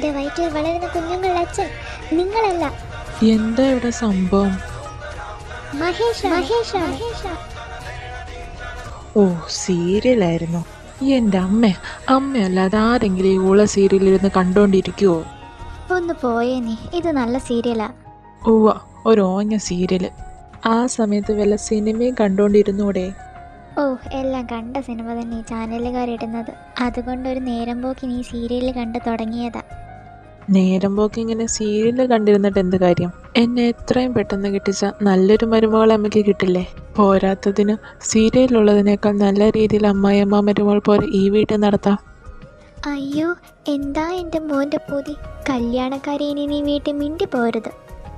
എന്റെ വയറ്റിൽ വളരുന്ന കുഞ്ഞുങ്ങളുടെ അച്ഛൻ നിങ്ങളല്ല. എന്താ ഇവിടെ സംഭവം? മഹേഷാണ്. ഓ, സീരിയലായിരുന്നു. എൻ്റെ അമ്മയല്ലാതെ ആരെങ്കിലും ഈ ഊള സീരിയലിരുന്ന് കണ്ടോണ്ടിരിക്കുവോ? ഒന്ന് പോയേ നീ, ഇത് നല്ല സീരിയലാ. ഓവ, ഒരു ഓഞ്ഞ സീരിയല്. ആ സമയത്ത് വല്ല സിനിമയും കണ്ടോണ്ടിരുന്നൂടെ? ഓ, എല്ലാം കണ്ട സിനിമ തന്നെ ഈ ചാനലുകാരിടുന്നത്. അതുകൊണ്ടൊരു നേരം പോക്കിന് ഈ സീരിയൽ കണ്ടു തുടങ്ങിയതാ. നേരം പോക്ക് ഇങ്ങനെ സീരിയല് കണ്ടിരുന്നിട്ട് എന്ത് കാര്യം? എന്നെ എത്രയും പെട്ടെന്ന് കിട്ടിച്ച നല്ലൊരു മരുമകളെ അമ്മയ്ക്ക് കിട്ടില്ലേ? പോരാത്തതിന് സീരിയലുള്ളതിനേക്കാൾ നല്ല രീതിയിൽ അമ്മായിയമ്മ മരുമകൾ പോലെ ഈ വീട്ടിൽ നടത്താം. അയ്യോ, എന്താ എൻ്റെ മോൻ്റെ പൂതി? കല്യാണക്കാരി ഇനി നീ വീട്ടിൽ മിണ്ടി പോരുത്.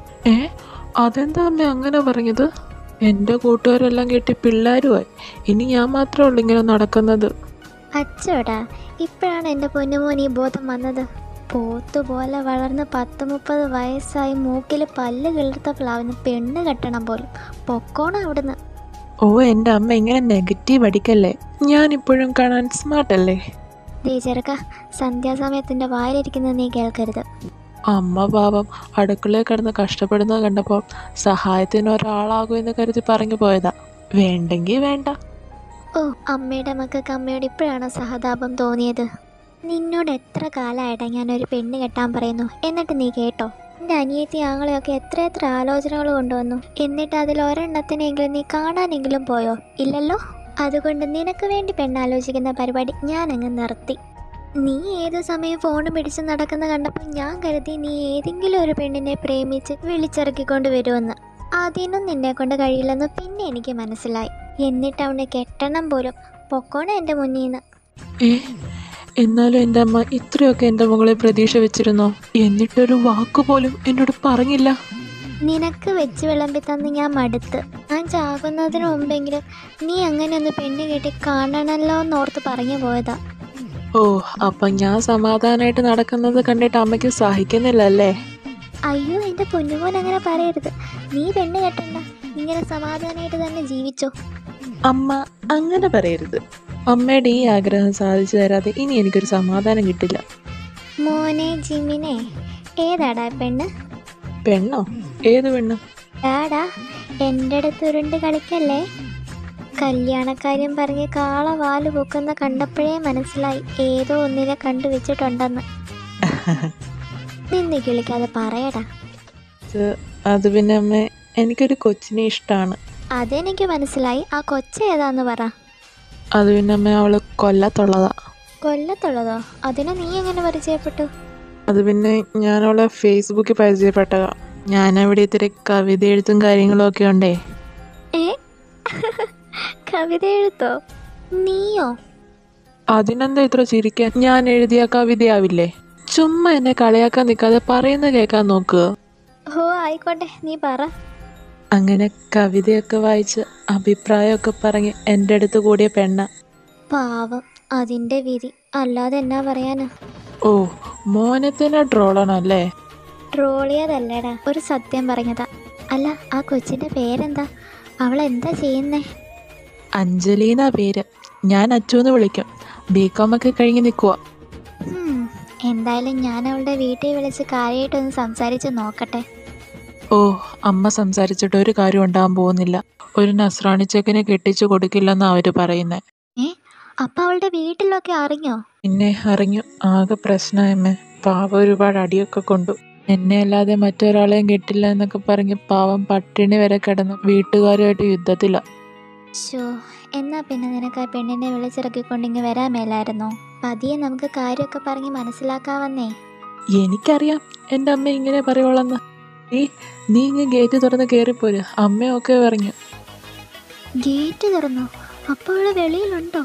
അതെന്താ അമ്മ അങ്ങനെ പറഞ്ഞത്? എൻ്റെ കൂട്ടുകാരെല്ലാം കെട്ടി പിള്ളേരുമായി. ഇനി ഞാൻ മാത്രമേ ഉള്ളൂ ഇങ്ങനെ നടക്കുന്നത്. അച്ചോടാ, ഇപ്പോഴാണ് എൻ്റെ പൊന്നുമോൻ ഈ ബോധം വന്നത്. പോത്തുപോലെ വളർന്ന് 10-30 വയസ്സായി മൂക്കിൽ പല്ല് കിളിർത്ത പ്ലാവിന് പെണ്ണ് കെട്ടണം പോലും. പൊക്കോണം അവിടുന്ന്. ഓ, എൻ്റെ അമ്മ ഇങ്ങനെ നെഗറ്റീവ് അടിക്കല്ലേ. ഞാനിപ്പോഴും കാണാൻ സ്മാർട്ടല്ലേ? ദേ ചെറുക്ക, സന്ധ്യാസമയത്തിൻ്റെ വായിലിരിക്കുന്നത് നീ കേൾക്കരുത്. അമ്മ പാവം അടുക്കളയിൽ കിടന്ന് കഷ്ടപ്പെടുന്നത് കണ്ടപ്പോൾ സഹായത്തിന് ഒരാളാകുമെന്ന് കരുതി പറഞ്ഞു പോയതാ. വേണ്ടെങ്കിൽ വേണ്ട. ഓ, അമ്മയുടെ മക്കൾക്ക് അമ്മയോട് ഇപ്പോഴാണോ സഹതാപം തോന്നിയത്? നിന്നോട് എത്ര കാലമായിട്ടാ ഞാനൊരു പെണ്ണ് കെട്ടാൻ പറയുന്നു, എന്നിട്ട് നീ കേട്ടോ? എൻ്റെ അനിയത്തി ആങ്ങളെയൊക്കെ എത്ര ആലോചനകൾ കൊണ്ടുവന്നു, എന്നിട്ട് അതിൽ ഒരെണ്ണത്തിനെങ്കിലും നീ കാണാനെങ്കിലും പോയോ? ഇല്ലല്ലോ. അതുകൊണ്ട് നിനക്ക് വേണ്ടി പെണ്ണാലോചിക്കുന്ന പരിപാടി ഞാനങ്ങ് നിർത്തി. നീ ഏതു സമയം ഫോൺ പിടിച്ച് നടക്കുന്ന കണ്ടപ്പോൾ ഞാൻ കരുതി നീ ഏതെങ്കിലും ഒരു പെണ്ണിനെ പ്രേമിച്ച് വിളിച്ചിറക്കിക്കൊണ്ട് വരുമെന്ന്. അതിനും നിന്നെ കൊണ്ട് കഴിയില്ലെന്ന് പിന്നെ എനിക്ക് മനസ്സിലായി. എന്നിട്ട് അവനെ കെട്ടണം പോലും. പൊക്കോണം എൻ്റെ മുന്നിൽ നിന്ന്. എന്നാലും എൻ്റെ അമ്മ ഇത്രയൊക്കെ എൻ്റെ മകളെ പ്രതീക്ഷ വെച്ചിരുന്നോ? എന്നിട്ടൊരു വാക്കുപോലും എന്നോട് പറഞ്ഞില്ല. നിനക്ക് വെച്ച് വിളമ്പി തന്ന് ഞാൻ മടുത്ത്. ഞാൻ ചാകുന്നതിന് മുമ്പെങ്കിലും നീ അങ്ങനെ ഒന്ന് പെണ്ണ് കെട്ടി കാണണമല്ലോ എന്നോർത്ത് പറഞ്ഞു പോയതാ. ഓ, അപ്പം ഞാൻ സമാധാനമായിട്ട് നടക്കുന്നത് കണ്ടിട്ട് അമ്മയ്ക്ക് സഹിക്കുന്നില്ലല്ലേ? അയ്യോ, എൻ്റെ പൊന്നുമോൻ അങ്ങനെ പറയരുത്. നീ പെണ്ണ് കെട്ടണ്ട, ഇങ്ങനെ സമാധാനമായിട്ട് തന്നെ ജീവിച്ചോ. അമ്മ അങ്ങനെ പറയരുത്. അമ്മയുടെ ഈ ആഗ്രഹം സാധിച്ചു തരാതെ ഇനി എനിക്കൊരു സമാധാനം കിട്ടില്ല. മോനെ ജിമിനെ, ഏതാടാ പെണ്ണ്? പെണ്ണോ? ഏത് പെണ്ണ്? ഡാടാ, എൻ്റെ അടുത്ത് ഉരുണ്ട് കളിക്കല്ലേ. കല്യാണക്കാര്യം പറഞ്ഞ് കാളവാല് പൊക്കുന്ന കണ്ടപ്പോഴേ മനസ്സിലായി ഏതോ ഒന്നിനെ കണ്ടുവച്ചിട്ടുണ്ടെന്ന്. നിന്ന് കിളിക്കാതെ പറയടാ. അത് പിന്നെ അമ്മ, എനിക്കൊരു കൊച്ചിനെ ഇഷ്ടമാണ്. അതെനിക്ക് മനസ്സിലായി. ആ കൊച്ച് ഏതാന്ന് പറ. അത് പിന്നെ അമ്മ, അവള് കൊല്ലത്തുള്ളതാ. കൊല്ലത്തുള്ളതോ? അതിനെ നീ എങ്ങനെ പരിചയപ്പെട്ടു? അത് പിന്നെ ഞാൻ അവളെ ഫേസ്ബുക്കിൽ പരിചയപ്പെട്ടതാ. ഞാനവിടെ ഇത്തിരി കവിത എഴുത്തും കാര്യങ്ങളും ഒക്കെ ഉണ്ടേ. കവിത എഴുത്തോ? നീയോ? അതിനെന്താ ഇത്ര ചിരിക്കാൻ? ഞാൻ എഴുതിയ കവിതയാവില്ലേ? ചുമ്മാ എന്നെ കളിയാക്കാൻ നിൽക്കാതെ പറയുന്ന കേൾക്കാൻ നോക്കുക. ഓ, ആയിക്കോട്ടെ, നീ പറ. അങ്ങനെ കവിതയൊക്കെ വായിച്ച് അഭിപ്രായമൊക്കെ പറഞ്ഞ് എൻ്റെ അടുത്ത് കൂടിയ പെണ്ണ. പാവം, അതിൻ്റെ വിധി. അല്ലാതെ എന്നാ പറയാനാ? ഓ, മോനത്തിനെ ട്രോളാണല്ലേ? ട്രോളിയതല്ലേടാ, ഒരു സത്യം പറഞ്ഞതാ. അല്ല, ആ കൊച്ചിൻ്റെ പേരെന്താ? അവളെന്താ ചെയ്യുന്നേ? അഞ്ജലീന പേര്. ഞാൻ അച്ചുവെന്ന് വിളിക്കും. ബികോം ഒക്കെ കഴിഞ്ഞ് നിൽക്കുക. എന്തായാലും ഞാൻ അവളുടെ വീട്ടിൽ വിളിച്ച് കാര്യമായിട്ടൊന്ന് സംസാരിച്ച് നോക്കട്ടെ. ഓ, അമ്മ സംസാരിച്ചിട്ട് ഒരു കാര്യം ഉണ്ടാകാൻ പോകുന്നില്ല. ഒരു നസ്രാണി ചെക്കനെ കെട്ടിച്ചു കൊടുക്കില്ലെന്ന് അവര് പറയുന്നേ. അപ്പം അവളുടെ വീട്ടിലൊക്കെ അറിഞ്ഞോ? പിന്നെ അറിഞ്ഞു. ആകെ പ്രശ്നമായമ്മേ. പാവം ഒരുപാട് അടിയൊക്കെ കൊണ്ടു. എന്നെ അല്ലാതെ മറ്റൊരാളെയും കിട്ടില്ല എന്നൊക്കെ പറഞ്ഞ് പാവം പട്ടിണി വരെ കിടന്നു വീട്ടുകാരുമായിട്ട് യുദ്ധത്തില. ഷോ, എന്നാ പിന്നെ നിനക്ക് ആ പെണ്ണിനെ വിളിച്ചിറക്കിക്കൊണ്ടിങ്ങ് വരാൻ മേലായിരുന്നോ? പതിയെ നമുക്ക് കാര്യമൊക്കെ പറഞ്ഞ് മനസ്സിലാക്കാവന്നേ. എനിക്കറിയാം എൻ്റെ അമ്മ ഇങ്ങനെ പറയുള്ളെന്ന്. നീ ഇങ്ങ് ഗേറ്റ് തുറന്ന് കയറിപ്പോര്, അമ്മയൊക്കെ പറഞ്ഞു. ഗേറ്റ് തുറന്നോ? അപ്പോൾ അവള് വെളിയിലുണ്ടോ?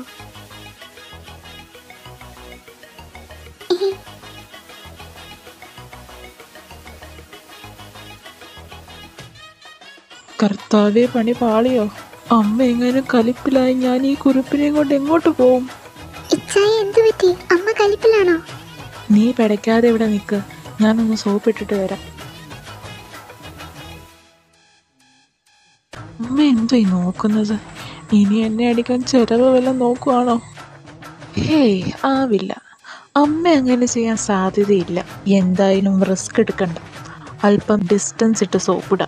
കർത്താവേ, പണി പാളിയോ? അമ്മ എങ്ങനെ കലിപ്പിലായി. ഞാൻ ഈ കുറിപ്പിനെയും കൊണ്ട് എങ്ങോട്ട് പോവും? അമ്മ കലിപ്പിലാണോ? നീ പിടയ്ക്കാതെ ഇവിടെ നിൽക്ക്, ഞാനൊന്ന് സോപ്പ് ഇട്ടിട്ട് വരാം. അമ്മ എന്തോ നോക്കുന്നത്? ഇനി എന്നെ അടിക്കാൻ ചെലവ് വല്ലതും നോക്കുവാണോ? ഹേയ്, ആവില്ല. അമ്മ അങ്ങനെ ചെയ്യാൻ സാധ്യതയില്ല. എന്തായാലും റിസ്ക് എടുക്കണ്ട. അല്പം ഡിസ്റ്റൻസ് ഇട്ട് സോപ്പിടാം.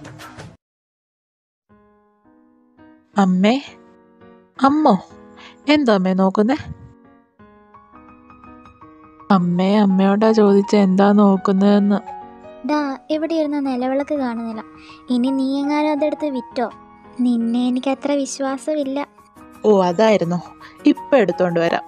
അമ്മേ, അമ്മോ, എന്താ അമ്മേ നോക്കുന്നേ? അമ്മയോടാ ചോദിച്ച എന്താ നോക്കുന്നതെന്ന്. ഡാ, ഇവിടെ ഇരുന്ന നിലവിളക്ക് കാണുന്നില്ല. ഇനി നീ എങ്ങാനും അതെടുത്ത് വിറ്റോ? നിന്നെ എനിക്ക് അത്ര വിശ്വാസമില്ല. ഓ, അതായിരുന്നോ? ഇപ്പൊ എടുത്തോണ്ട് വരാം.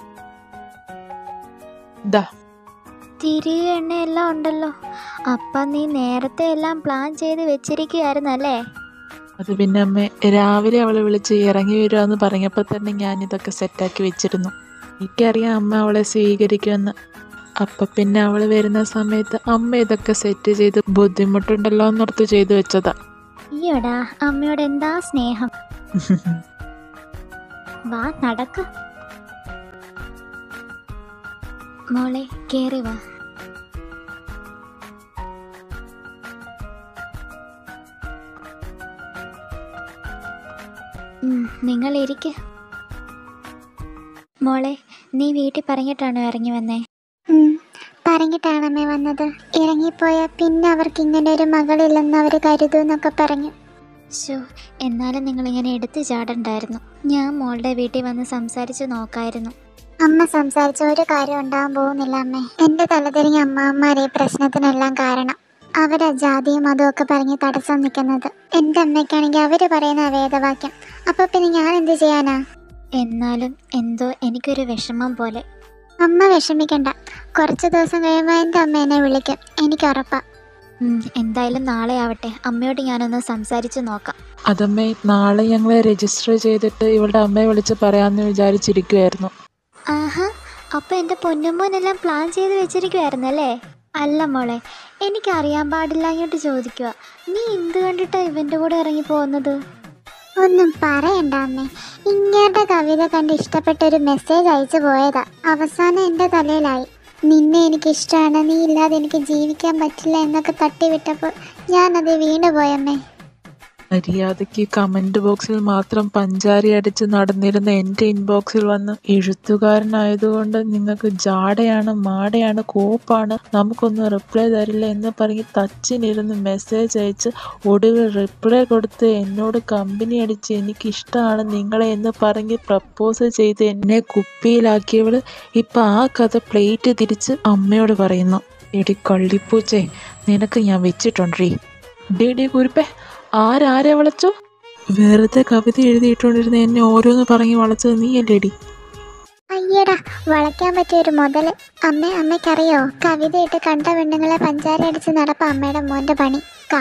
ദാ, തിരി എണ്ണയെല്ലാം ഉണ്ടല്ലോ. അപ്പം നീ നേരത്തെ എല്ലാം പ്ലാൻ ചെയ്ത് വെച്ചിരിക്കുകയായിരുന്നല്ലേ? അത് പിന്നെ അമ്മേ, രാവിലെ അവളെ വിളിച്ച് ഇറങ്ങി വരുവാന്ന് പറഞ്ഞപ്പോൾ തന്നെ ഞാനിതൊക്കെ സെറ്റാക്കി വെച്ചിരുന്നു. എനിക്കറിയാം അമ്മ അവളെ സ്വീകരിക്കുമെന്ന്. അപ്പം പിന്നെ അവൾ വരുന്ന സമയത്ത് അമ്മ ഇതൊക്കെ സെറ്റ് ചെയ്ത് ബുദ്ധിമുട്ടുണ്ടല്ലോ എന്നോർത്ത് ചെയ്തു വെച്ചതാ. ഈയടാ, അമ്മയോട് എന്താ സ്നേഹം. വാ, നടക്ക് മോളെ, കേറി വാ. നിങ്ങൾ ഇരിക്ക്. മോളെ, നീ വീട്ടിൽ പറഞ്ഞിട്ടാണോ ഇറങ്ങി വന്നേ? പറഞ്ഞിട്ടാണമ്മേ വന്നത്. ഇറങ്ങിപ്പോയ പിന്നെ അവർക്ക് ഇങ്ങനെ ഒരു മകളില്ലെന്ന് അവർ കരുതൂന്നൊക്കെ പറഞ്ഞു. ശോ, എന്നാലും നിങ്ങളിങ്ങനെ എടുത്തു ചാടണ്ടായിരുന്നു. ഞാൻ മോളുടെ വീട്ടിൽ വന്ന് സംസാരിച്ച് നോക്കായിരുന്നു. അമ്മ സംസാരിച്ച ഒരു കാര്യം ഉണ്ടാകാൻ പോകുന്നില്ല അമ്മേ. എൻ്റെ തലതിരിഞ്ഞ അമ്മാവന്മാരെ പ്രശ്നത്തിനെല്ലാം കാരണം. അവരാ ജാതിയും അതും ഒക്കെ പറഞ്ഞ് തടസ്സം നിൽക്കുന്നത്. എൻ്റെ അമ്മയ്ക്കാണെങ്കിൽ അവർ പറയുന്ന വേദവാക്യം. അപ്പോൾ പിന്നെ ഞാൻ എന്ത് ചെയ്യാനാ? എന്നാലും എന്തോ എനിക്കൊരു വിഷമം പോലെ. അമ്മ വിഷമിക്കണ്ട. കുറച്ച് ദിവസം കഴിയുമ്പോൾ എൻ്റെ അമ്മ എന്നെ വിളിക്കും, എനിക്ക് ഉറപ്പാ. എന്തായാലും നാളെ ആവട്ടെ, അമ്മയോട് ഞാനൊന്ന് സംസാരിച്ച് നോക്കാം. അതമ്മേ, നാളെ ഞങ്ങളെ രജിസ്റ്റർ ചെയ്തിട്ട് ഇവളുടെ അമ്മയെ വിളിച്ച് പറയാമെന്ന് വിചാരിച്ചിരിക്കുമായിരുന്നു. ആഹാ, അപ്പോൾ എൻ്റെ പൊന്നുമോനെല്ലാം പ്ലാൻ ചെയ്ത് വെച്ചിരിക്കുമായിരുന്നല്ലേ? അല്ല മോളെ, എനിക്കറിയാൻ പാടില്ല അങ്ങോട്ട് ചോദിക്കുക. നീ എന്ത് കണ്ടിട്ടാണ് ഇവൻ്റെ കൂടെ ഇറങ്ങി പോകുന്നത്? ഒന്നും പറയണ്ട അമ്മേ. ഇങ്ങയുടെ കവിത കണ്ട് ഇഷ്ടപ്പെട്ട ഒരു മെസ്സേജ് അയച്ചു പോയതാ. അവസാനം എൻ്റെ തലയിലായി. നിന്നെ എനിക്കിഷ്ടമാണ്, നീ ഇല്ലാതെ എനിക്ക് ജീവിക്കാൻ പറ്റില്ല എന്നൊക്കെ തട്ടിവിട്ടപ്പോൾ ഞാനത് വീണുപോയമ്മേ. മര്യാദയ്ക്ക് കമൻറ്റ് ബോക്സിൽ മാത്രം പഞ്ചാരി അടിച്ച് നടന്നിരുന്ന എൻ്റെ ഇൻബോക്സിൽ വന്ന് എഴുത്തുകാരനായതുകൊണ്ട് നിങ്ങൾക്ക് ജാടയാണ്, മാടയാണ്, കോപ്പാണ്, നമുക്കൊന്നും റിപ്ലൈ തരില്ല എന്ന് പറഞ്ഞ് തച്ചിനിരുന്ന് മെസ്സേജ് അയച്ച് ഒടുവിൽ റിപ്ലൈ കൊടുത്ത് എന്നോട് കമ്പനി അടിച്ച് എനിക്കിഷ്ടമാണ് നിങ്ങളെ എന്ന് പറഞ്ഞ് പ്രപ്പോസ് ചെയ്ത് എന്നെ കുപ്പിയിലാക്കിയവൾ ഇപ്പം ആ കഥ പ്ലേറ്റ് തിരിച്ച് അമ്മയോട് പറയുന്നു. എടി കള്ളിപ്പൂച്ചേ, നിനക്ക് ഞാൻ വെച്ചിട്ടുണ്ടീ. ഡി കുരുപ്പേ, ആരെ വളച്ചോ? വെറുതെ കവിത എഴുതിയിട്ടുണ്ടിരുന്ന എന്നെ ഓരോന്ന് പറഞ്ഞ് വളച്ചത് നീ അല്ലേടി? അയ്യടാ, വളയ്ക്കാൻ പറ്റിയൊരു മുതല്. അമ്മയ്ക്കറിയോ, കവിതയിട്ട് കണ്ട പെണ്ണുങ്ങളെ പഞ്ചാര അടിച്ച് നടപ്പ അമ്മയുടെ മോൻ്റെ പണി.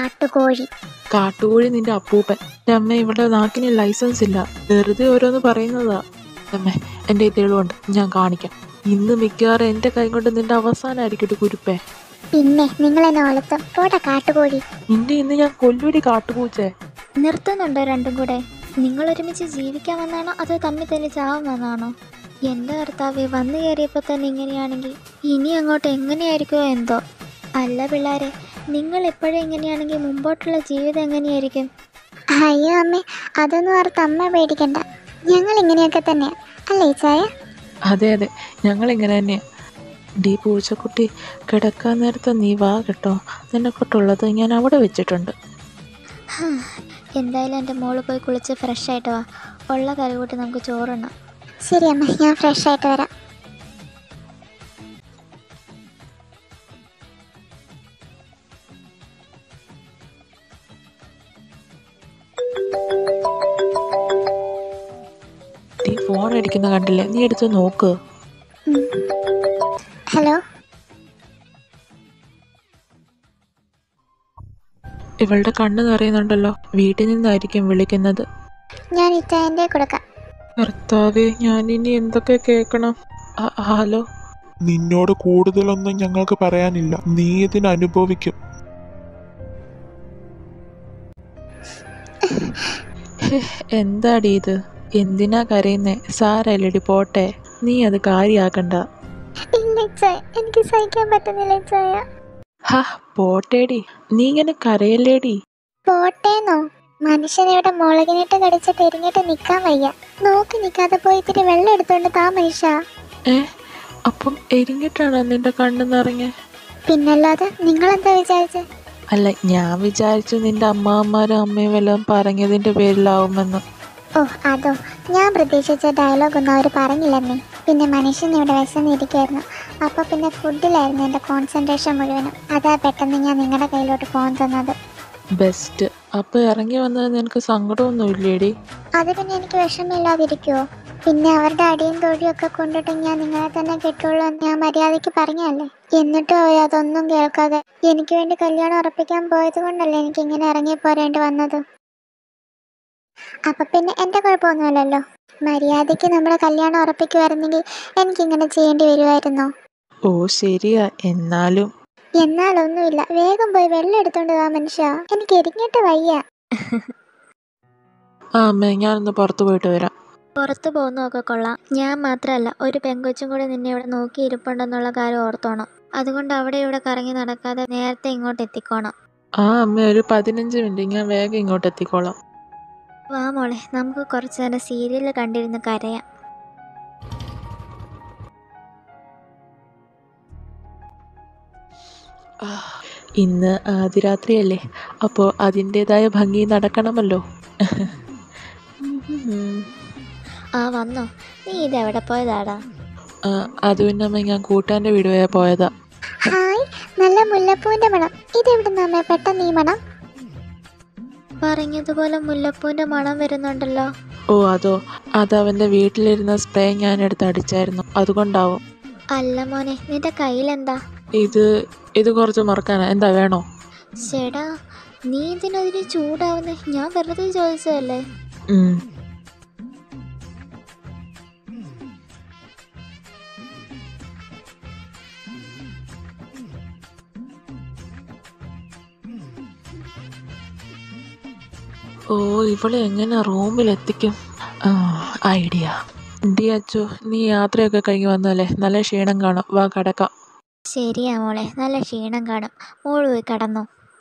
കാട്ടുകോഴി നിന്റെ അപ്പൂപ്പൻ. എൻ്റെ അമ്മ ഇവിടെ നാക്കിന് ലൈസൻസ് ഇല്ല, വെറുതെ ഓരോന്ന് പറയുന്നതാ. അമ്മേ, എൻ്റെ തെളിവുണ്ട്, ഞാൻ കാണിക്കാം. ഇന്ന് മിക്കവാറും എൻ്റെ കൈ കൊണ്ട് നിന്റെ അവസാനമായിരിക്കട്ടെ കുരുപ്പേ. പിന്നെ നിങ്ങൾ എന്നെ വളർത്തും പോട്ടെ കാട്ടുകോഴി. നിന്റെ ഇന്ന് ഞാൻ കൊല്ലുവടി കാട്ടുപൂച്ചേ. നിർത്തുന്നുണ്ടോ രണ്ടും കൂടെ? നിങ്ങൾ ഒരുമിച്ച് ജീവിക്കാൻ വന്നാണോ അതോ തമ്മിൽ തല്ലി ചാവാൻ വന്നാണോ? എൻ്റെ കർത്താവേ, വന്നു കയറിയപ്പോൾ തന്നെ ഇങ്ങനെയാണെങ്കിൽ ഇനി അങ്ങോട്ട് എങ്ങനെയായിരിക്കുമോ എന്തോ. അല്ല പിള്ളേരെ, നിങ്ങൾ എപ്പോഴും ഇങ്ങനെയാണെങ്കിൽ മുമ്പോട്ടുള്ള ജീവിതം എങ്ങനെയായിരിക്കും? അയ്യോ അമ്മേ, അതൊന്നും ഓർത്ത് അമ്മ പേടിക്കണ്ട. ഞങ്ങൾ ഇങ്ങനെയൊക്കെ തന്നെയാ, അല്ലേ ചായ? അതെ, ഞങ്ങളിങ്ങനെ തന്നെയാണ്. ഡി പൂച്ചക്കുട്ടി, കിടക്കാൻ നേരത്തെ നീ വാ കേട്ടോ. നിന്നെക്കൊട്ടുള്ളത് ഞാൻ അവിടെ വെച്ചിട്ടുണ്ട്. എന്തായാലും എൻ്റെ മോള് പോയി കുളിച്ച് ഫ്രഷായിട്ട് വാ. ഉള്ള കറി കൂട്ടി നമുക്ക് ചോറുണ്ണാം. ശരി അമ്മ, ഞാൻ ഫ്രഷായിട്ട് വരാം. നീ ഫോൺ അടിക്കുന്ന കണ്ടില്ലേ? നീ എടുത്ത് നോക്ക്. ഹലോ, ഇവളുടെ കണ്ണ് നിറയുന്നുണ്ടല്ലോ. വീട്ടിൽ നിന്നായിരിക്കും വിളിക്കുന്നത്. ഞാൻ ഇറ്റാൻ്റെ കൊടുക്കാം. ഭർത്താവേ, ഞാനിനി എന്തൊക്കെ കേൾക്കണം? ഹലോ. നിന്നോട് കൂടുതലൊന്നും ഞങ്ങൾക്ക് പറയാനില്ല, നീ ഇതിന് അനുഭവിക്കും. എന്താടി ഇത്? എന്തിനാ കരയുന്നേ? സാരല്ലടി, പോട്ടെ. നീ അത് കാര്യാക്കണ്ട. എനിക്ക് സഹിക്കാൻ പറ്റുന്നില്ല ചായ. പോട്ടേടി, നീ ഇങ്ങനെ കരയല്ലേടി. പോട്ടേന്നോ? മനുഷ്യനിവിടെ മുളകിനിട്ട് കടിച്ചിട്ട് എരിഞ്ഞിട്ട് നിക്കാൻ വയ്യ. നോക്കി നിക്കാതെ പോയി ഇത്തിരി വെള്ളം എടുത്തോണ്ട് താ മനുഷ്യ. അപ്പം എരിഞ്ഞിട്ടാണോ നിന്റെ കണ്ണ് നിറഞ്ഞേ? പിന്നല്ലാതെ നിങ്ങളെന്താ വിചാരിച്ചത്? അല്ല, ഞാൻ വിചാരിച്ചു നിന്റെ അമ്മാവന്മാരും അമ്മയും വല്ലതും പറഞ്ഞതിന്റെ പേരിലാവുമെന്ന്. ഓ അതോ, ഞാൻ പ്രതീക്ഷിച്ച ഡയലോഗ് ഒന്നും അവർ പറഞ്ഞില്ലെന്നേ. പിന്നെ മനുഷ്യൻ ഇവിടെ വിശന്നിരിക്കുമായിരുന്നു. അപ്പോൾ പിന്നെ ഫുഡിലായിരുന്നു എൻ്റെ കോൺസെൻട്രേഷൻ മുഴുവനും. അതാ പെട്ടെന്ന് ഞാൻ നിങ്ങളുടെ കയ്യിലോട്ട് ഫോൺ തന്നത്. ബെസ്റ്റ്. അപ്പോൾ ഇറങ്ങി വന്നത് നിനക്ക് സങ്കടമൊന്നും ഇല്ലേടി? അത് പിന്നെ എനിക്ക് വിഷമില്ലാതിരിക്കുമോ? പിന്നെ അവരുടെ അടിയും തൊഴിയും ഒക്കെ കൊണ്ടിട്ട് ഞാൻ നിങ്ങളെ തന്നെ കിട്ടുള്ളൂ എന്ന് ഞാൻ മര്യാദയ്ക്ക് പറഞ്ഞല്ലേ. എന്നിട്ടും അവർ അതൊന്നും കേൾക്കാതെ എനിക്ക് വേണ്ടി കല്യാണം ഉറപ്പിക്കാൻ പോയത് കൊണ്ടല്ലേ എനിക്ക് ഇങ്ങനെ ഇറങ്ങി പോരേണ്ടി വന്നത്. അപ്പം പിന്നെ എൻ്റെ കുഴപ്പമൊന്നുമില്ലല്ലോ. മര്യാദയ്ക്ക് നമ്മുടെ കല്യാണം ഉറപ്പിക്കുമായിരുന്നെങ്കിൽ എനിക്കിങ്ങനെ ചെയ്യേണ്ടി വരുമായിരുന്നോ? ഓ ശരിയാ. എന്നാലൊന്നുമില്ല. വേഗം പോയി വെള്ളം എടുത്തോണ്ട് വാ മനുഷ്യ, എനിക്ക് എരിഞ്ഞിട്ട് വയ്യ. അമ്മേ, ഞാനൊന്ന് പുറത്തു പോയിട്ട് വരാം. പുറത്തു പോകുന്നതൊക്കെ കൊള്ളാം. ഞാൻ മാത്രമല്ല, ഒരു പെങ്കൊച്ചും കൂടെ നിന്നെ ഇവിടെ നോക്കി ഇരിപ്പുണ്ടെന്നുള്ള കാര്യം ഓർത്തോണം. അതുകൊണ്ട് അവിടെ ഇവിടെ കറങ്ങി നടക്കാതെ നേരത്തെ ഇങ്ങോട്ട് എത്തിക്കോണം. അമ്മ, ഒരു 15 മിനിറ്റ്, ഞാൻ വേഗം ഇങ്ങോട്ട് എത്തിക്കോളാം. വാ മോളെ, നമുക്ക് കുറച്ച് നേരം സീരിയൽ കണ്ടിരുന്ന് കരയാം. ഇന്ന് ആദ്യരാത്രിയല്ലേ, അപ്പോൾ അതിൻ്റെതായ ഭംഗി നടക്കണമല്ലോ. വന്നോ? നീ ഇതെവിടെ പോയതാടാ? അത് പിന്നെ അമ്മ, ഞാൻ കൂട്ടാൻ്റെ വീട് വരെ പോയതാ. ഹായ്, നല്ല മുല്ലപ്പൂവിന്റെ മണം. ഇതെവിടുന്നമ്മേ പെട്ടെന്ന് ഈ മണം? പറഞ്ഞതുപോലെ മുല്ലപ്പൂവിന്റെ മണം വരുന്നുണ്ടല്ലോ. ഓ അതവൻ്റെ വീട്ടിലിരുന്ന സ്പ്രേ ഞാൻ എടുത്ത് അടിച്ചായിരുന്നു, അതുകൊണ്ടാവും. അല്ല മോനെ, നിന്റെ കയ്യിലെന്താ? ഇത് കുറച്ച് മറക്കാനാ. എന്താ, വേണോ? ചേടാ, നീ ഇതിനതിന് ചൂടാവുന്നേ? ഞാൻ വെറുതെ ചോദിച്ചതല്ലേ. ഓ, ഇവളെ എങ്ങനെ റൂമിലെത്തിക്കും? ഐഡിയ. ഡി അച്ചു, നീ യാത്രയൊക്കെ കഴിഞ്ഞ് വന്നല്ലേ, നല്ല ക്ഷീണം കാണും. വാ കിടക്കാം. ശരിയാ മോളെ, നല്ല ക്ഷീണം കാണും. മോള് പോയി കടന്നോ.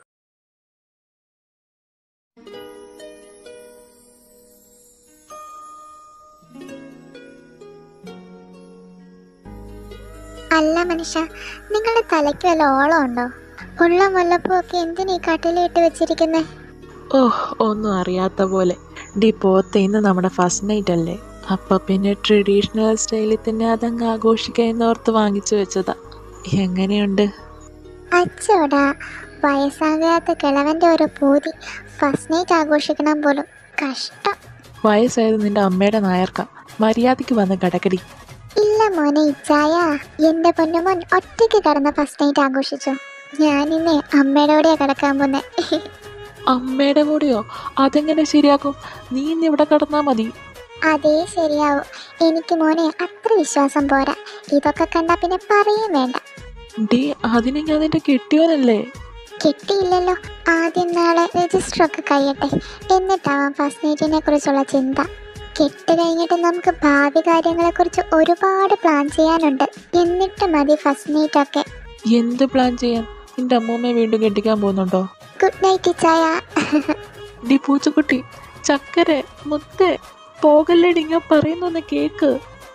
അല്ല മനുഷ്യ, നിങ്ങളുടെ തലയ്ക്ക് വല്ല ഓളം ഉണ്ടോ? ഉള്ള മുല്ലപ്പൂ ഒക്കെ എന്തിനീ കട്ടിലിട്ട് വെച്ചിരിക്കുന്നേ? ഒന്നും അറിയാത്ത പോലെ. ഡി പോത്തെ, ഇന്ന് നമ്മുടെ ഫസ്റ്റ് നൈറ്റ് അല്ലേ, അപ്പം പിന്നെ ട്രഡീഷണൽ സ്റ്റൈലിൽ തന്നെ അതങ്ങ് ആഘോഷിക്കാമെന്നോർത്ത് വാങ്ങിച്ചു വെച്ചതാ. എങ്ങനെയുണ്ട്? അച്ചോടാ, വയസ്സാകാത്ത കിളവന്റെ ഒരു പൂതി. ഫസ്റ്റ് നൈറ്റ് ആഘോഷിക്കണം പോലും. കഷ്ടം. വയസ്സായത് നിന്റെ അമ്മയുടെ നായർക്ക. മര്യാദയ്ക്ക് വന്ന് കിടക്കടി. ഇല്ല മോനെ ഇച്ചായ, എന്റെ പൊന്നുമോൻ ഒറ്റയ്ക്ക് കിടന്ന ഫസ്റ്റ് നൈറ്റ് ആഘോഷിച്ചു. ഞാനിന്നേ അമ്മയുടെ കൂടെയാ കിടക്കാൻ പോന്നെ. അമ്മയുടെ കൂടെയോ? അതെങ്ങനെ ശരിയാക്കും? നീ ഇന്ന് ഇവിടെ കിടന്നാ മതി. അതേ ശരിയാവും. എനിക്ക് മോനെ അത്ര വിശ്വാസം പോരാ. ഇതൊക്കെ കണ്ടാ പിന്നെ പറയും വേണ്ട. ഡി, അതിന് ഞാൻ നിന്റെ കെട്ടിയോനല്ലേ. കിട്ടിയില്ലല്ലോ. ആദ്യം നാളെ രജിസ്റ്റർ ഒക്കെ കഴിയട്ടെ, എന്നിട്ടാവാം ഫസ്റ്റ് നൈറ്റിനെ കുറിച്ചുള്ള ചിന്ത. കെട്ട് കഴിഞ്ഞിട്ട് നമുക്ക് ഭാവി കാര്യങ്ങളെ കുറിച്ച് ഒരുപാട് പ്ലാൻ ചെയ്യാനുണ്ട്. എന്നിട്ട് മതി ഫസ്റ്റ് നൈറ്റ് ഒക്കെ. എന്ത് പ്ലാൻ ചെയ്യാൻ? നിന്റെ അമ്മൂമ്മയെ വീണ്ടും കെട്ടിക്കാൻ പോകുന്നുണ്ടോ? ഗുഡ് നൈറ്റ് ഇച്ചായ. ഡി പൂച്ചക്കുട്ടി, ചക്കരെ, മുത്തേ, പോകല്ലേടി, ഞാൻ പറയുന്നൊന്ന് കേക്ക്.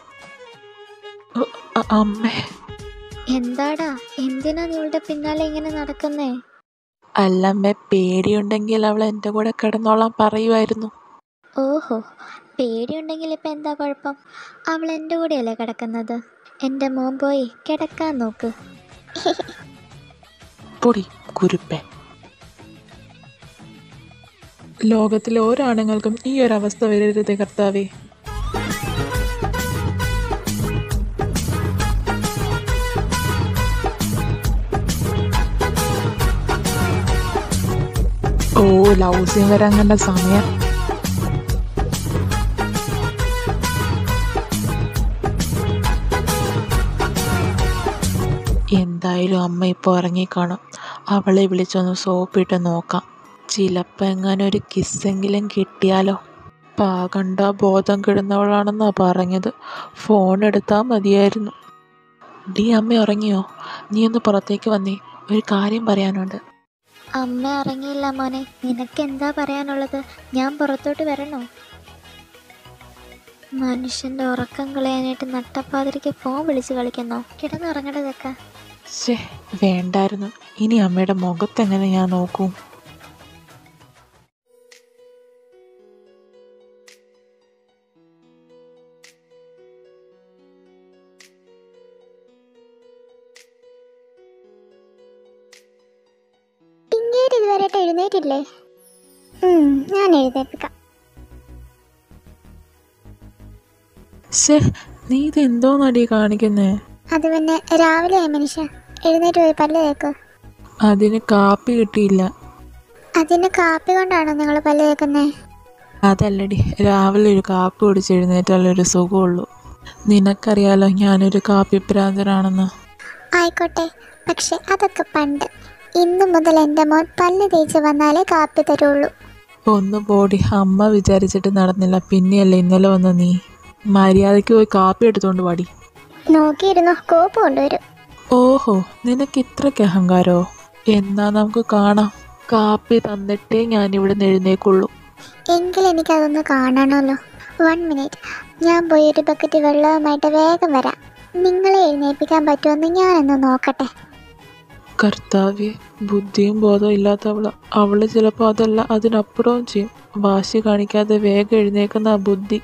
അമ്മേ. എന്താടാ, എന്തിനാ നിങ്ങളുടെ പിന്നാലെ ഇങ്ങനെ നടക്കുന്നേ? അല്ലമ്മേ, പേടിയുണ്ടെങ്കിൽ അവൾ എൻ്റെ കൂടെ കിടന്നോളാൻ പറയുമായിരുന്നു. ഓഹോ, പേടിയുണ്ടെങ്കിൽ ഇപ്പം എന്താ കുഴപ്പം? അവൾ എൻ്റെ കൂടെയല്ലേ കിടക്കുന്നത്. എൻ്റെ മോൻ പോയി കിടക്കാൻ നോക്ക്. പൊടി കുരുപ്പേ. ലോകത്തിലെ ഓരോ ആണുങ്ങൾക്കും ഈ ഒരു അവസ്ഥ വരരുത് കർത്താവേ. ലവ് സീൻ വരാൻ കണ്ട സമയം. എന്തായാലും അമ്മ ഇപ്പോൾ ഇറങ്ങിക്കാണും. അവളെ വിളിച്ചൊന്ന് സോപ്പിട്ട് നോക്കാം. ചിലപ്പോൾ എങ്ങാനൊരു കിസ്സെങ്കിലും കിട്ടിയാലോ. പാകണ്ട ബോധം കിടന്നവളാണെന്നാ പറഞ്ഞത്. ഫോൺ എടുത്താൽ മതിയായിരുന്നു. ഡി, അമ്മ ഉറങ്ങിയോ? നീ ഒന്ന് പുറത്തേക്ക് വന്നേ, ഒരു കാര്യം പറയാനുണ്ട്. അമ്മ ഇറങ്ങിയില്ല മോനെ. നിനക്ക് എന്താ പറയാനുള്ളത്? ഞാൻ പുറത്തോട്ട് വരണോ? മനുഷ്യന്റെ ഉറക്കം കളയാനായിട്ട് നട്ടപ്പാതിരിക്ക് ഫോൺ വിളിച്ച് കളിക്കുന്നോ? കിടന്നുറങ്ങണതൊക്കെ. ശേ, വേണ്ടായിരുന്നു. ഇനി അമ്മയുടെ മുഖത്തെങ്ങനെ ഞാൻ നോക്കൂ? ഇങ്ങേര് ഇതുവരെയായിട്ട് എഴുന്നേറ്റില്ലേ? ഞാൻ എഴുന്നേൽപ്പിക്കാം. ശേ, നീ ഇത് എന്തോന്നടി കാണിക്കുന്നേ? അത് പിന്നെ രാവിലെ മനുഷ്യ എഴുന്നേറ്റ് പോയി പല്ല് തേക്ക്. അതിന് കാപ്പി കിട്ടിയില്ല. അതിന് കാപ്പി കൊണ്ടാണോ നിങ്ങൾ പല്ല് തേക്കുന്നേ? അതല്ലടി, രാവിലെ ഒരു കാപ്പി കുടിച്ച് എഴുന്നേറ്റാലൊരു സുഖമുള്ളൂ. നിനക്കറിയാലോ ഞാനൊരു കാപ്പി പ്രാന്തനാണെന്ന്. ആയിക്കോട്ടെ, പക്ഷെ അതൊക്കെ പണ്ട്. ഇന്നു മുതൽ എൻ്റെ മോൻ പല്ല് തേച്ച് വന്നാലേ കാപ്പി തരുള്ളൂ. ഒന്ന് പോടി, അമ്മ വിചാരിച്ചിട്ട് നടന്നില്ല. പിന്നെയല്ലേ ഇന്നലെ വന്ന നീ. മര്യാദയ്ക്ക് പോയി കാപ്പി എടുത്തോണ്ട് പാടി. നോക്കിയിരുന്നോ, കോപ്പ് കൊണ്ടുവരും. ഓഹോ, നിനക്ക് ഇത്രയ്ക്ക് അഹങ്കാരോ? എന്നാ നമുക്ക് കാണാം. കാപ്പി തന്നിട്ടേ ഞാനിവിടെ നിന്ന് എഴുന്നേക്കുള്ളൂ. എങ്കിൽ എനിക്കതൊന്ന് കാണണമല്ലോ. 1 മിനിറ്റ്, ഞാൻ പോയി ഒരു ബക്കറ്റ് വെള്ളവുമായിട്ട് വേഗം വരാം. നിങ്ങളെ എഴുന്നേൽപ്പിക്കാൻ പറ്റുമെന്ന് ഞാനൊന്ന് നോക്കട്ടെ. കർത്താവ്യേ, ബുദ്ധിയും ബോധവും ഇല്ലാത്തവള്. അവള് ചിലപ്പോൾ അതല്ല അതിനപ്പുറവും ചെയ്യും. വാശി കാണിക്കാതെ വേഗം എഴുന്നേക്കുന്ന ആ ബുദ്ധി.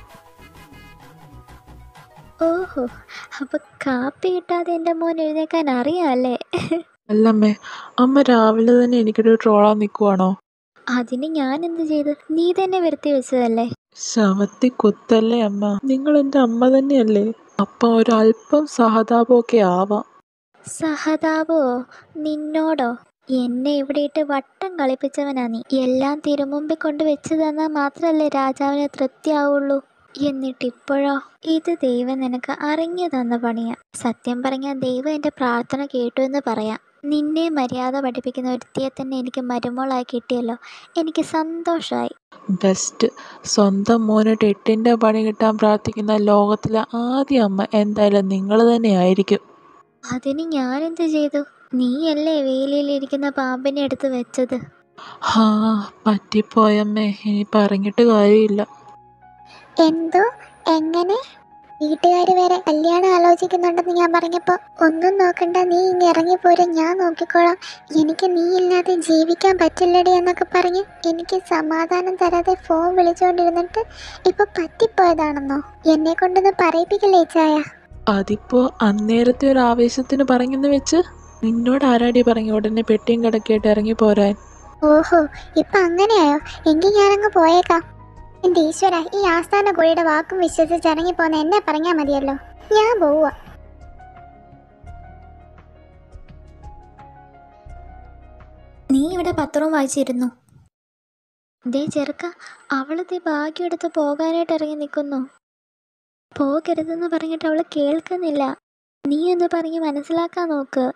ഓഹോ, അപ്പൊ കാപ്പി കിട്ടാതെ എൻ്റെ മോൻ എഴുന്നേക്കാൻ അറിയാല്ലേ? അല്ലമ്മേ, അമ്മ രാവിലെ തന്നെ എനിക്കൊരു ട്രോളാൻ നിൽക്കുവാണോ? അതിന് ഞാൻ എന്ത് ചെയ്തു? നീ തന്നെ വരുത്തി വെച്ചതല്ലേ. ശവത്തി കുത്തല്ലേ അമ്മ. നിങ്ങൾ എൻ്റെ അമ്മ തന്നെയല്ലേ. അപ്പം ഒരല്പം സഹതാപമൊക്കെ ആവാം. സഹതാപോ? നിന്നോടോ? എന്നെ ഇവിടെ ഇട്ട് വട്ടം കളിപ്പിച്ചവനാ നീ. എല്ലാം തിരുമുമ്പിൽ കൊണ്ട് വെച്ച് തന്നാൽ മാത്രമല്ലേ രാജാവിന് തൃപ്തിയാവുള്ളൂ. എന്നിട്ടിപ്പോഴോ? ഇത് ദൈവം നിനക്ക് അറിഞ്ഞു തന്ന പണിയാ. സത്യം പറഞ്ഞാൽ ദൈവം എൻ്റെ പ്രാർത്ഥന കേട്ടു എന്ന് പറയാം. നിന്നെ മര്യാദ പഠിപ്പിക്കുന്ന ഒരുത്തിയെ തന്നെ എനിക്ക് മരുമോളായി കിട്ടിയല്ലോ. എനിക്ക് സന്തോഷമായി. ബെസ്റ്റ്. സ്വന്തം മോനൊരു 8ന്റെ പണി കിട്ടാൻ പ്രാർത്ഥിക്കുന്ന ലോകത്തിലെ ആദ്യ അമ്മ എന്തായാലും നിങ്ങൾ തന്നെ ആയിരിക്കും. അതിന് ഞാനെന്ത് ചെയ്തു? നീയല്ലേ വേലിയിലിരിക്കുന്ന പാമ്പിനെ എടുത്ത് വെച്ചത്. ഹാ, പറ്റിപ്പോയമ്മേ. ഇനി പറഞ്ഞിട്ട് കാര്യമില്ല. എന്തോ? എങ്ങനെ? വീട്ടുകാർ വേറെ കല്യാണം ആലോചിക്കുന്നുണ്ടെന്ന് ഞാൻ പറഞ്ഞപ്പോൾ ഒന്നും നോക്കണ്ട, നീ ഇങ്ങ് ഇറങ്ങിപ്പോരെ, ഞാൻ നോക്കിക്കോളാം, എനിക്ക് നീ ഇല്ലാതെ ജീവിക്കാൻ പറ്റില്ലടി എന്നൊക്കെ പറഞ്ഞ് എനിക്ക് സമാധാനം തരാതെ ഫോൺ വിളിച്ചുകൊണ്ടിരുന്നിട്ട് ഇപ്പൊ പറ്റിപ്പോയതാണെന്നോ? എന്നെ കൊണ്ടൊന്ന് പറയിപ്പിക്കല്ലേ ചായ. അതിപ്പോ അന്നേരത്തെ ഒരു ആവേശത്തിന് പറഞ്ഞെന്ന് വെച്ച് നിന്നോട് ആരാടി പറഞ്ഞു ഉടനെ പെട്ടിയും കിടക്കിയിട്ട് ഇറങ്ങി പോരാൻ? ഓഹോ, ഇപ്പൊ അങ്ങനെയായോ? എങ്കിൽ ഞാനങ്ങ് പോയേക്കാം. എന്റെ ഈശ്വര, ഈ ആസ്ഥാന കോഴിയുടെ വാക്കും വിശ്വസിച്ച് ഇറങ്ങിപ്പോന്ന് എന്നെ പറഞ്ഞാൽ മതിയല്ലോ. ഞാൻ പോവാ. നീ ഇവിടെ പത്രവും വായിച്ചിരുന്നു. ദേ ചെറുക്ക, അവളത്തെ ഭാഗ്യം എടുത്ത് പോകാനായിട്ട് ഇറങ്ങി നിൽക്കുന്നു. പോകരുതെന്ന് പറഞ്ഞിട്ട് അവൾ കേൾക്കുന്നില്ല. നീ ഒന്ന് പറഞ്ഞ് മനസ്സിലാക്കാൻ നോക്ക്.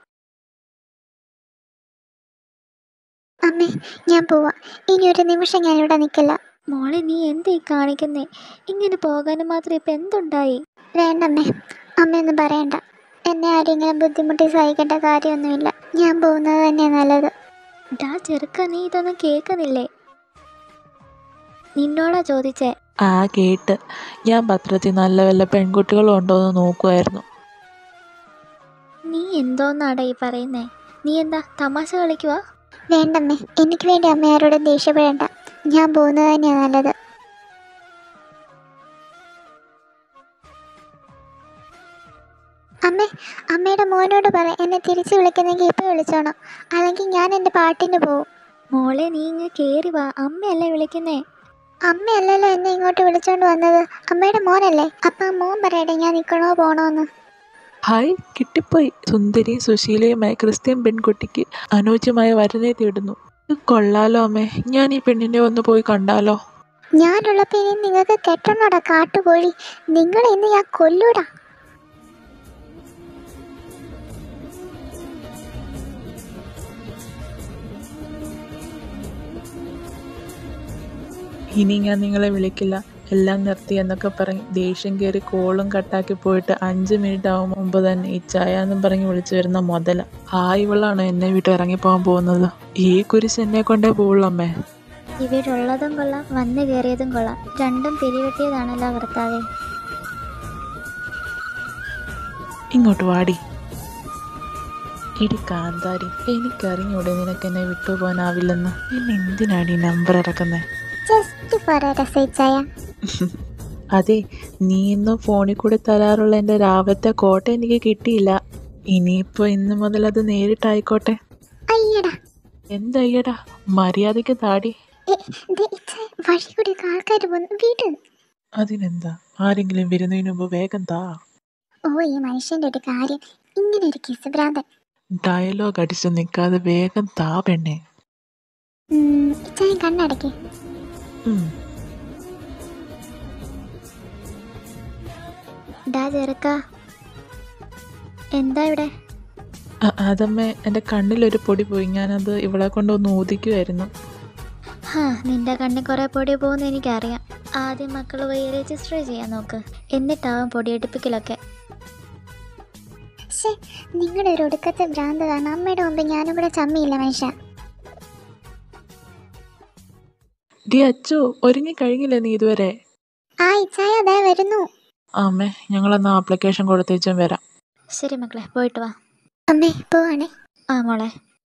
അമ്മേ, ഞാൻ പോവാ. ഇനി ഒരു നിമിഷം ഞാൻ ഇവിടെ നിൽക്കില്ല. മോളെ, നീ എന്തീ കാണിക്കുന്നേ? ഇങ്ങനെ പോകാനും മാത്രം ഇപ്പം എന്തുണ്ടായി? വേണ്ടമ്മേ, അമ്മയൊന്നും പറയണ്ട. എന്നെ ആരെങ്കിലും ബുദ്ധിമുട്ടി സഹിക്കേണ്ട കാര്യമൊന്നുമില്ല. ഞാൻ പോകുന്നത് തന്നെ നല്ലത്. ഡാ ചെറുക്ക, നീ ഇതൊന്നും കേൾക്കുന്നില്ലേ? നിന്നോടാ ചോദിച്ചേ. ആ കേട്ട്. ഞാൻ പത്രത്തിൽ നല്ല വല്ല പെൺകുട്ടികളും ഉണ്ടോ എന്ന് നോക്കുമായിരുന്നു. നീ എന്തോന്നാടാ ഈ പറയുന്നേ? നീ എന്താ തമാശ കളിക്കുവാ? വേണ്ടമ്മേ, എനിക്ക് വേണ്ടി അമ്മ ആരോടും ദേഷ്യപ്പെടേണ്ട. ഞാൻ പോകുന്നത് തന്നെയാണ് നല്ലത്. അമ്മേ, അമ്മയുടെ മോനോട് പറ എന്നെ തിരിച്ച് വിളിക്കുന്നെങ്കിൽ ഇപ്പോൾ വിളിച്ചോണം, അല്ലെങ്കിൽ ഞാൻ എൻ്റെ പാട്ടിന് പോവും. മോളെ, നീ ഇങ്ങ് കേറി വാ. അമ്മയല്ലേ വിളിക്കുന്നേ. അമ്മയല്ലല്ലോ എന്നെ ഇങ്ങോട്ട് വിളിച്ചോണ്ട് വന്നത്, അമ്മയുടെ മോനല്ലേ. അപ്പം ആ മോൻ പറയട്ടെ ഞാൻ നിൽക്കണോ പോണോന്ന്. ഹായ്, കിട്ടിപ്പോയി. സുന്ദരിയും സുശീലയുമായ ക്രിസ്ത്യൻ പെൺകുട്ടിക്ക് അനുയോജ്യമായ വരനെ തേടുന്നു. ഇത് കൊള്ളാലോ അമ്മേ. ഞാൻ ഈ പെണ്ണിനെ ഒന്ന് പോയി കണ്ടാലോ? ഞാനുള്ളപ്പോ ഇനി നിങ്ങൾക്ക് കെട്ടണോടാ കാട്ടുകോഴി. നിങ്ങളെ ഇന്ന് ഞാൻ കൊല്ലൂടാ. ഇനി ഞാൻ നിങ്ങളെ വിളിക്കില്ല, എല്ലാം നിർത്തി എന്നൊക്കെ പറഞ്ഞ് ദേഷ്യം കയറി കോളും കട്ടാക്കി പോയിട്ട് 5 മിനിറ്റ് ആവും മുമ്പ് തന്നെ ഈ ചായ എന്നും പറഞ്ഞ് വിളിച്ചു വരുന്ന മുതല. ഇവളാണോ എന്നെ വിട്ട് ഇറങ്ങിപ്പോകാൻ പോകുന്നത്? ഈ കുരിശ് എന്നെ കൊണ്ടേ പോവുള്ളമ്മേ. ഇവരുള്ളതും കൊള്ളാം, വന്നു കയറിയതും കൊള്ളാം. രണ്ടും പിരിവെട്ടിയതാണല്ലോ കർത്താവേ. ഇങ്ങോട്ട് വാടി. ഇടി കാന്താരി, എനിക്കറിഞ്ഞൂടെ നിനക്കെന്നെ വിട്ടുപോകാനാവില്ലെന്ന്. എന്നെ എന്തിനാടി നമ്പർ ഇറക്കുന്നേ? ജസ്റ്റ് ഫോർ എ രസയിച്ചായ. അതെ, നീ ഇന്ന് ഫോണിൽ കൂടെ തരാറുള്ള എൻ്റെ രാവിലത്തെ കോട്ട എനിക്ക് കിട്ടിയില്ല. ഇനിയിപ്പോൾ ഇന്ന് മുതൽ അത് നേരിട്ടായിക്കോട്ടെ. അയ്യടാ. എന്തയ്യടാ? മര്യാദയ്ക്ക് താടി. വഴി കൂടി ആൾക്കാർ വന്നു വീട്. അതിനെന്താ, ആരെങ്കിലും വരുന്നതിന് മുമ്പ് വേഗം താ. ഓ, ഈ മനുഷ്യന്റെ ഒരു കാര്യം, ഇങ്ങനെ ഒരു കിസ് ഭ്രാന്തൻ. ഡയലോഗ് അടിച്ച് നിൽക്കാതെ വേഗം താ പെണ്ണെ. ഇച്ചായ കണ്ണടക്കി. ഡാ ചെറുക്ക, എന്താ ഇവിടെ? അതമ്മേ, എൻ്റെ കണ്ണിലൊരു പൊടി പോയി. ഞാനത് ഇവളെ കൊണ്ടൊന്ന് ഊതിക്കുമായിരുന്നു. നിന്റെ കണ്ണിൽ കുറേ പൊടി പോകുമെന്ന് എനിക്കറിയാം. ആദ്യം മക്കൾ പോയി രജിസ്റ്റർ ചെയ്യാൻ നോക്ക്, എന്നിട്ടാവും പൊടിയെടുപ്പിക്കലൊക്കെ. പക്ഷേ നിങ്ങളുടെ ഒരു ഒടുക്കത്തെ ഭ്രാന്ത് കാരണം അമ്മയുടെ മുമ്പ് ഞാനും കൂടെ ചമ്മിയില്ല മനുഷ്യ. ഡി അച്ചു, ഒരുങ്ങി കഴിഞ്ഞില്ലേ നീ ഇതുവരെ? ആ ഇച്ചായ അതാ വരുന്നു. അമ്മേ, ഞങ്ങളെന്നാ ആപ്ലിക്കേഷൻ കൊടുത്തേച്ചും വരാം. ശരി മക്കളെ, പോയിട്ട് വാ. അമ്മേ പോവാണേ. ആ മോളെ.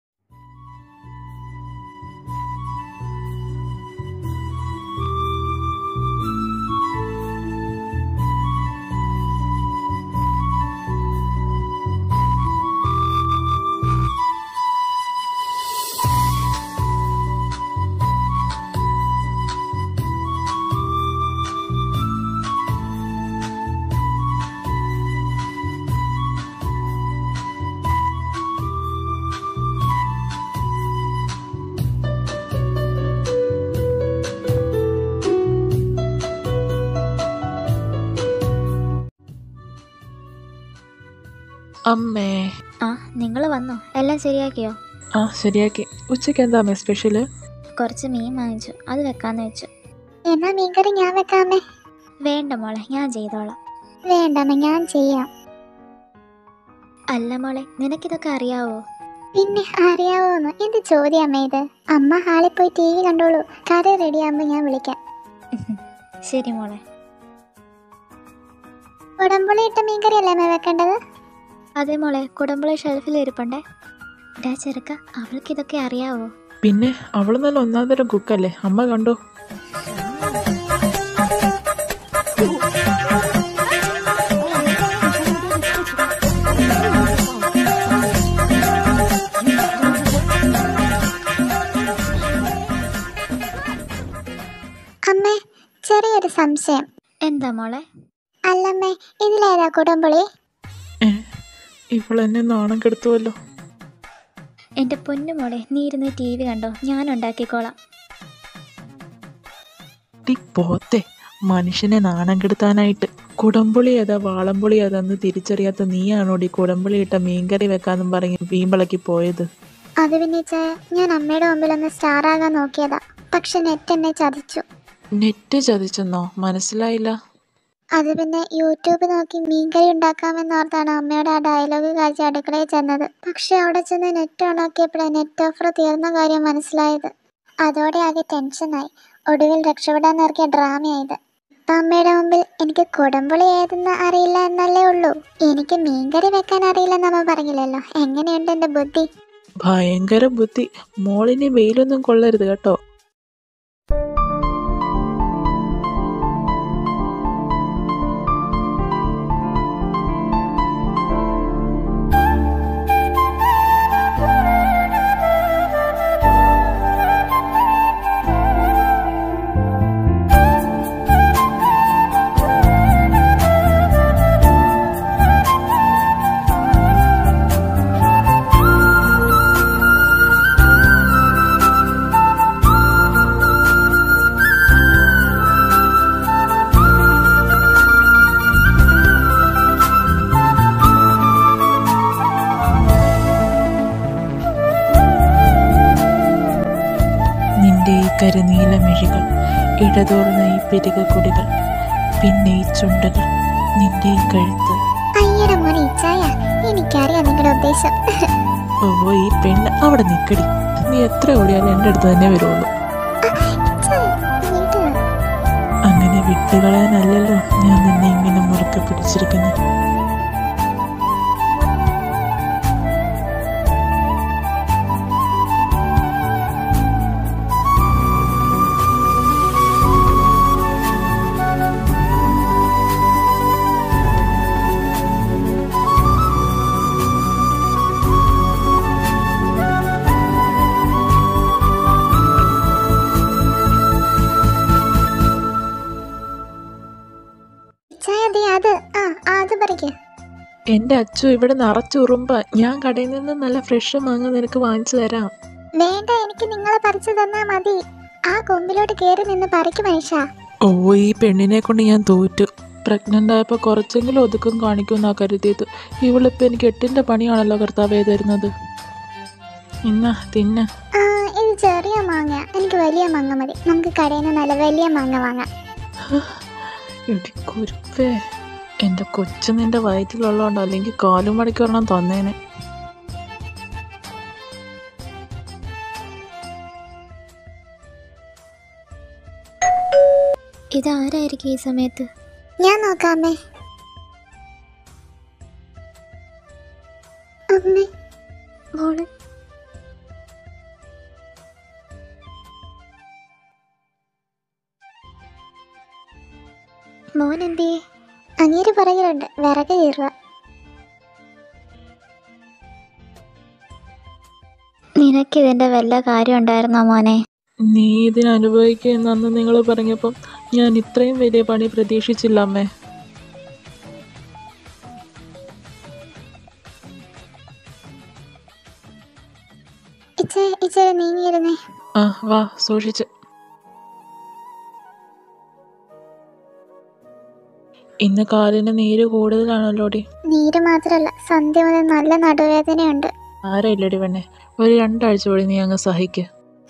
അമ്മേ. ആ, നിങ്ങൾ വന്നോ? എല്ലാം ശരിയാക്കിയോ? ആ, ശരിയാക്കി. ഉച്ചയ്ക്ക് എന്താ അമ്മേ സ്പെഷ്യല്? കുറച്ച് മീൻ വാങ്ങിച്ചു, അത് വെക്കാന്ന് വെച്ചു. എന്നാ മീൻകറി ഞാൻ വെക്കാമേ. വേണ്ട മോളെ, ഞാൻ ചെയ്തോളാം. വേണ്ടമ്മ, ഞാൻ ചെയ്യാം. അല്ല മോളെ, നിനക്കിതൊക്കെ അറിയാവോ? പിന്നെ അറിയാവോന്ന് എന്ത് ചോദ്യം അമ്മ ഇത്? അമ്മ ഹാളിൽ പോയി TV കണ്ടോളൂ. കറി റെഡിയാകുമ്പോ ഞാൻ വിളിക്കാം. ശരി മോളെ. കുടംപുളി ഇട്ട മീൻകറി അല്ലേ അമ്മ വെക്കേണ്ടത്? അതെ മോളെ, കുടമ്പുളി ഷെൽഫിൽ ഇരിപ്പുണ്ടേ. ഡാ ചെറുക്ക, അവൾക്കിതൊക്കെ അറിയാവോ? പിന്നെ അവള് നല്ല ഒന്നാം തരം കുക്കല്ലേ, അമ്മ കണ്ടോ? അമ്മേ, ചെറിയൊരു സംശയം. എന്താ മോളെ? അല്ലമ്മേ, ഇതിലേതാ കുടംപുളി? ഇവളെന്നെ നാണം കെടുത്തുവല്ലോ. എൻ്റെ പൊന്നു മോളെ, നീ ഇരുന്ന് TV കണ്ടോ, ഞാൻ ഉണ്ടാക്കിക്കോളാം. പോത്തെ, മനുഷ്യനെ നാണം കെടുത്താനായിട്ട്. കുടംപുളി ഏതാ വാളംപുളി ഏതാന്ന് തിരിച്ചറിയാത്ത നീയാണോടി കുടംപുളി ഇട്ട മീൻകറി വെക്കാന്നും പറഞ്ഞ് വീമ്പളക്കി പോയത്? അത് പിന്നെ ഞാൻ അമ്മയുടെ മുമ്പിൽ ഒന്ന് സ്റ്റാർ ആകാൻ നോക്കിയതാ. പക്ഷെ നെറ്റ് എന്നെ ചതിച്ചു. നെറ്റ് ചതിച്ചെന്നോ? മനസ്സിലായില്ല. അത് പിന്നെ യൂട്യൂബ് നോക്കി മീൻകറി ഉണ്ടാക്കാമെന്നോർത്താണ് അമ്മയുടെ ആ ഡയലോഗ് കാഴ്ച അടുക്കളയിൽ ചെന്നത്. പക്ഷെ അവിടെ ചെന്ന് നെറ്റ് ഓണാക്കിയപ്പോഴാണ് നെറ്റ് ഓഫർ തീർന്ന കാര്യം മനസ്സിലായത്. അതോടെ ആകെ ടെൻഷനായി. ഒടുവിൽ രക്ഷപ്പെടാൻ നോക്കിയ ഡ്രാമയായത്. ഇപ്പം അമ്മയുടെ മുമ്പിൽ എനിക്ക് കുടംപുളി ഏതെന്ന് അറിയില്ല എന്നല്ലേ ഉള്ളൂ. എനിക്ക് മീൻകറി വെക്കാൻ അറിയില്ലെന്ന് അമ്മ പറഞ്ഞില്ലല്ലോ. എങ്ങനെയുണ്ട് എൻ്റെ ബുദ്ധി? ഭയങ്കര ബുദ്ധി. മോളിനി വെയിലൊന്നും കൊള്ളരുത് കേട്ടോ. നിന്റെ ഈ കരിനീലമിഴികൾ, ഇടതോർന്ന ഈ പെരുകക്കൊടികൾ, പിന്നെ ഈ ചുണ്ടുകൾ, നിന്റെ ഈ കഴുത്ത്. അയ്യട മോനെ ഇച്ചായ, എനിക്കറിയാം നിങ്ങളുടെ ഉദ്ദേശം. ഓ, ഈ പെണ്ണ് അവിടെ നിൽക്കടി. നീ എത്ര ഓടിയാലും എൻ്റെ അടുത്ത് തന്നെ വരുള്ളൂ. അങ്ങനെ വിട്ടുകളയാനല്ലല്ലോ ഞാൻ നിന്നെ ഇങ്ങനെ മുറുക്കെ പിടിച്ചിരിക്കുന്നത്. അത് അത് പറിക്ക്. എൻ്റെ അച്ചു ഇവിടെ നിറച്ചുറുമ്പ. ഞാൻ കടയിൽ നിന്ന് നല്ല ഫ്രഷ് മാങ്ങ നിനക്ക് വാങ്ങിച്ചു തരാം. വേണ്ട, എനിക്ക് നിങ്ങളെ പറിച്ചു തന്നാ മതി. ആ കൊമ്പിലോട്ട് കയറി നിന്ന് പറിക്ക് മനുഷ്യ. ഓ, ഈ പെണ്ണിനെ കൊണ്ട് ഞാൻ തോറ്റു. പ്രഗ്നൻ്റ് ആയപ്പോൾ കുറച്ചെങ്കിലും ഒതുക്കം കാണിക്കുമെന്നാ കരുതിയത്. ഇവളിപ്പോൾ എനിക്ക് 8ന്റെ പണിയാണല്ലോ കർത്താവേ തരുന്നത്. തിന്ന. ഇത് ചെറിയ മാങ്ങ, എനിക്ക് വലിയ മാങ്ങ മതി. നമുക്ക് കടയിൽ നിന്ന് നല്ല വലിയ മാങ്ങ വാങ്ങാം. ഇടിക്കുരുപ്പേ, എൻ്റെ കൊച്ചു നിന്റെ വയറ്റിലുള്ളതുകൊണ്ട് അല്ലെങ്കിൽ കാലും മടക്കി ഒരെണ്ണം തന്നേനെ. ഇതാരായിരിക്കും ഈ സമയത്ത്? ഞാൻ നോക്കാമേ. അമ്മേ, മോള് മോൻ എന്തേ? അങ്ങേര് പുറകിലുണ്ട്, വിറക് കീറുക. നിനക്കിതിൻ്റെ വല്ല കാര്യം ഉണ്ടായിരുന്നോ മോനെ? നീ ഇതിനനുഭവിക്കുമെന്ന് അന്ന് നിങ്ങൾ പറഞ്ഞപ്പം ഞാൻ ഇത്രയും വലിയ പണി പ്രതീക്ഷിച്ചില്ല അമ്മേ. ഇച്ചിരി നീങ്ങിയിരുന്നേ. വാ, സൂക്ഷിച്ച്. ഇന്ന് കാലിന് നീര് കൂടുതലാണല്ലോടി. നീര് മാത്രല്ല, സന്ധ്യ മുതൽ നല്ല നടുവേദനയുണ്ട്. ആരയില്ലടി പെണ്ണെ, ഒരു 2 ആഴ്ച കൂടി നീ അങ്ങ് സഹിക്ക്.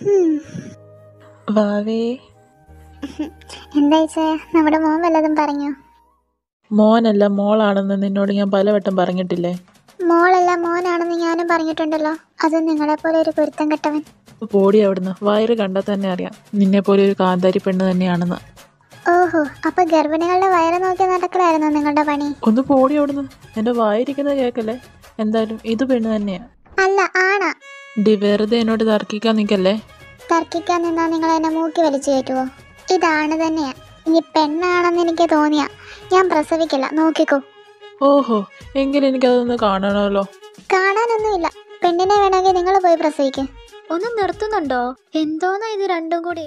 വാവേ. എന്താ നമ്മുടെ മോൻ വല്ലതും പറഞ്ഞോ? മോനല്ല മോളാണെന്ന് നിന്നോട് ഞാൻ പലവട്ടം പറഞ്ഞിട്ടില്ലേ? മോളല്ല മോനാണെന്ന് ഞാനും പറഞ്ഞിട്ടുണ്ടല്ലോ. അത് നിങ്ങളെപ്പോലെ ഒരു പൊരുത്തം കെട്ടവൻ. പോടി അവിടുന്ന്. വയറ് കണ്ടാൽ തന്നെ അറിയാം നിന്നെ പോലെ ഒരു കാന്താരി പെണ്ണ് തന്നെയാണെന്ന്. ഓഹോ, അപ്പൊ ഗർഭിണികളുടെ വയറ് നോക്കി നടക്കലായിരുന്നു നിങ്ങളുടെ പണി? ഒന്ന് പോടി അവിടുന്ന്. എന്റെ വായിരിക്കുന്നത് കേക്കല്ലേ. എന്തായാലും ഇത് പെണ്ണ് തന്നെയാ. അല്ല, ആണാ? വെറുതെ എന്നോട് തർക്കിക്കാൻ നിൽക്കല്ലേ. തർക്കിക്കാൻ നിന്നാ നിങ്ങൾ എന്നെ മൂക്കി വലിച്ചു കയറ്റുവോ? ഇതാണ് തന്നെയാ. ഈ പെണ്ണാണെന്ന് എനിക്ക് തോന്നിയാ ഞാൻ പ്രസവിക്കില്ല, നോക്കിക്കോ. ഓഹോ, എങ്കിലും എനിക്കതൊന്ന് കാണണമല്ലോ. കാണാനൊന്നുമില്ല, പെണ്ണിനെ വേണമെങ്കിൽ നിങ്ങൾ പോയി പ്രസവിക്കും. ഒന്ന് നിർത്തുന്നുണ്ടോ? എന്തോന്നാ ഇത് രണ്ടും കൂടി?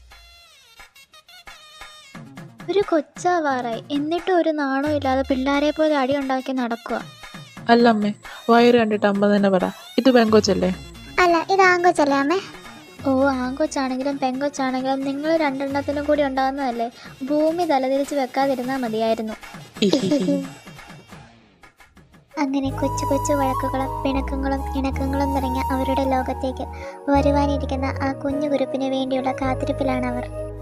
ഒരു കൊച്ചാവാറായി, എന്നിട്ടും ഒരു നാണോ ഇല്ലാതെ പിള്ളേരെ പോലെ അടി ഉണ്ടാക്കി നടക്കുക. അല്ല അമ്മേ, വയറ് കണ്ടിട്ട് അമ്മ തന്നെ പറ, ഇത് പെങ്കൊച്ചല്ലേ? അല്ല, ഇത് ആങ്കൊച്ചല്ലേ അമ്മേ? ഓ, ആങ്കൊച്ചാണെങ്കിലും പെങ്കൊച്ചാണെങ്കിലും നിങ്ങൾ 2 കൂടി ഉണ്ടാകുന്നതല്ലേ. ഭൂമി തലതിരിച്ച് വെക്കാതിരുന്നാൽ മതിയായിരുന്നു. അങ്ങനെ കൊച്ചു കൊച്ചു വഴക്കുകളും പിണക്കങ്ങളും ഇണക്കങ്ങളും നിറഞ്ഞ അവരുടെ ലോകത്തേക്ക് വരുവാനിരിക്കുന്ന ആ കുഞ്ഞു കുരുപ്പിന് വേണ്ടിയുള്ള കാത്തിരിപ്പിലാണ് അവർ.